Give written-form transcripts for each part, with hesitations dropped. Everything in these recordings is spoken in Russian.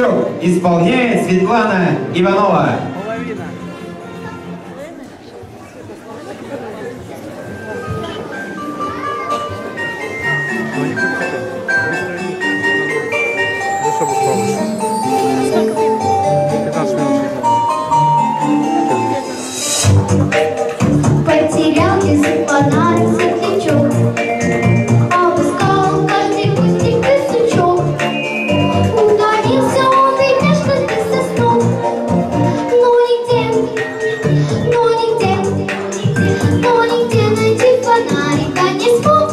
Фонарек исполняет Светлана Иванова. Потерял язык фонарь, светлячок, обыскал каждый кустик и сучок. Ударился он и между соснул, но нигде найти фонарика не смог,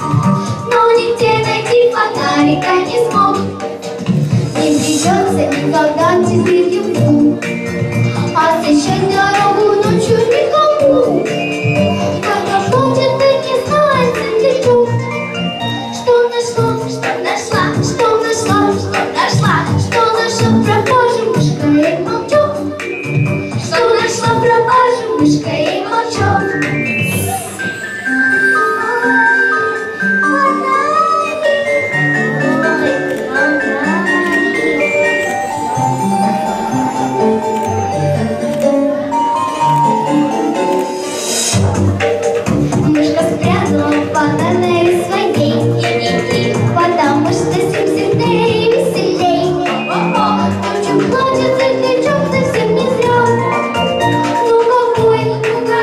фонарика не смог. Не придется никогда теперь ему освещать дорогу ночью никому. Когда плачет, ты не знаешь, светлячок, что нашла пропажу мышка и молчок, что нашла пропажу мышка и молчок. Мышка спрятала фонарь своей, потому что с ним сильнее и веселей. Ночью плачет светлячок совсем не зря. Ну какой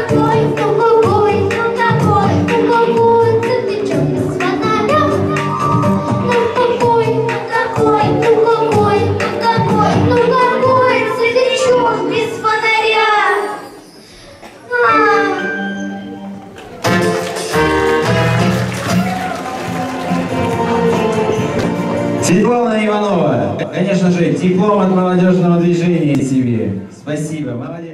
светлячок без фонаря? Ну какой светлячок без фонаря? Светлана Иванова, конечно же, диплом от молодежного движения себе. Спасибо, молодец.